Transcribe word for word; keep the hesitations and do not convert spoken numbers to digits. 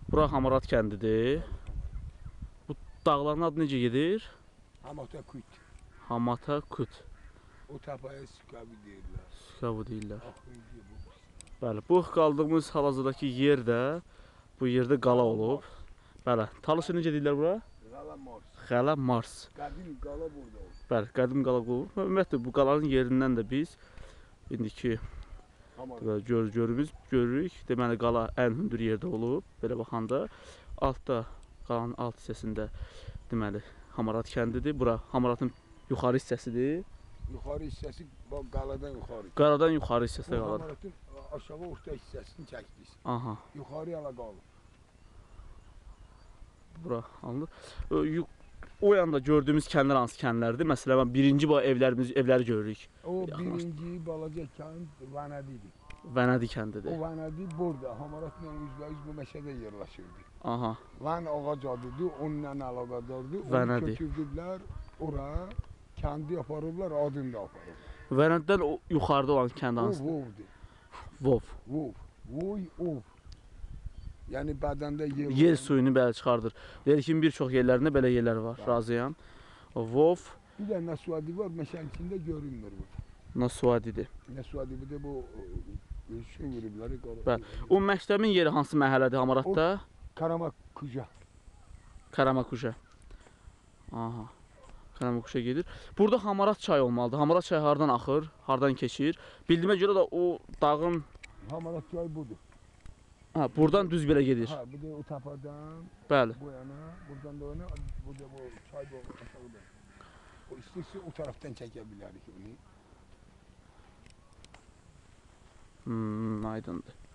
Bura Hamarat kəndidir. Bu dağların adı necə gedir? Hamata Kut. Hamata Kut. O tapaya Sükavi deyirlər. Sükavi deyirlər. Axırıncı bu. Bəli, bu qaldığımız hal-hazırdakı yer də bu yerdə qala olub. Bəli, Talışı necə deyirlər bura? Qala Mars. Qala Mars. Qədim qala burada olub. Bəli, qədim qala olub. Ümumiyyətlə bu qalanın yerindən də biz indiki gör görürük, görürük. Deməli qala ən hündür yerdə olub. Belə baxanda altda qalanın alt hissəsində deməli Hamarat kəndidir. Bura Hamaratın yuxarı hissəsidir. Yuxarı hissəsi bax qaladan yuxarı. Qaradan yuxarı hissəsi qalır. Hamaratın aşağı orta hissəsini çəkdik. Aha. Yuxarı ala qalıb. Bura alınır. O yanda gördüyümüz kəndlər hansı kəndlərdir? Məsələn, birinci bu evlərimiz, evləri görürük. O birinci balaca kənd Vənədidir. Vənədi kəndidir. O Vənədi burada Hamaratla üzbəüz bu meşədə yerləşirdi. Aha. Vən ağac adıdır, onunla əlaqədardır. Onu Vənədi. köçürdülər ora, kəndi aparırlar, adını da aparırlar. Vənəddən o yuxarıda olan kənd hansıdır? O Vovdur. Vov. Vov. Voy, ov. Yəni bədəndə yer Yer suyunu belə çıxardır. Deyir bir çox yerlərində belə yerlər var, razıyam. Vov. Bir də Nəsuadi var, meşənin içində görünmür bu. Nasuadidir. Nəsuadi bir də bu şu vurubları qara. Bəli. O məktəbin yeri hansı məhəllədir Hamaratda? Karamakuja. Karamakuja. Aha. Karamakuja gedir. Burada Hamarat çayı olmalıdır. Hamarat çayı hardan axır, hardan keçir? Bildiyimə görə də o dağın Hamarat çayı budur. Ha, buradan düz belə gedir. Ha, bu da o tapadan. Bəli. Bu yana, buradan da ona, bu da bu çay da aşağıda. O istəyirsə o taraftan çəkə bilərik onu. Hmm, aydındır.